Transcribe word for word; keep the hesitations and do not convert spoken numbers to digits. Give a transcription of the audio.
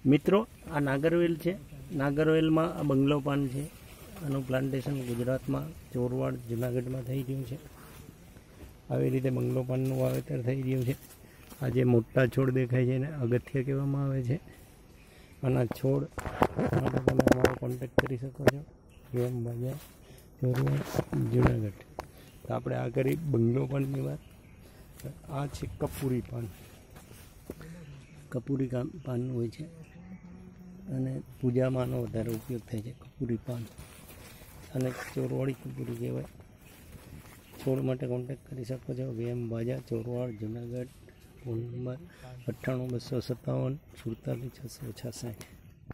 મિત્રો આ નાગરવેલ છે। નાગરવેલમાં આ બંગલો પાન છે। આનું પ્લાન્ટેશન ગુજરાતમાં ચોરવાડ જુનાગઢમાં થઈ રહ્યું છે। આવી રીતે બંગલો પાનનું વાવેતર થઈ રહ્યું છે। આ જે મોટા છોડ દેખાય છે એને અગથિયા કહેવામાં આવે છે। આના છોડ માટે તમે અમારો કોન્ટેક્ટ કરી શકો છો। એમ બાજા ચોરવાડ જુનાગઢ। તો આપણે આ કરી બંગલો પાનની વાત। આ છે કપૂરી પાન। કપૂરી પાન હોય છે અને પૂજામાં આનો વધારે ઉપયોગ થાય છે કપૂરી પાન, અને ચોરવાડી કપૂરી કહેવાય। છોડ માટે કોન્ટેક્ટ કરી શકો છો। વેમ બાજા ચોરવાડ જુનાગઢ। ફોન નંબર અઠ્ઠાણું બસો સત્તાવન સુડતાલીસ છસો છાસઠ।